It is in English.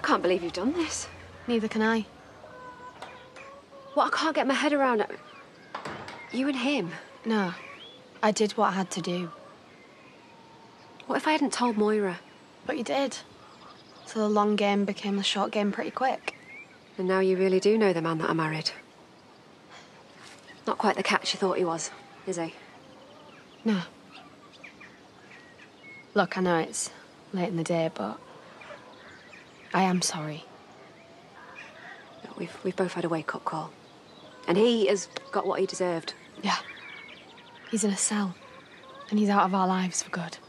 can't believe you've done this. Neither can I. What I can't get my head around... You and him. No. I did what I had to do. What if I hadn't told Moira? But you did. So the long game became the short game pretty quick. And now you really do know the man that I married. Not quite the catch you thought he was, is he? No. Look, I know it's late in the day, but I am sorry. We've both had a wake-up call. And he has got what he deserved. Yeah. He's in a cell. And he's out of our lives for good.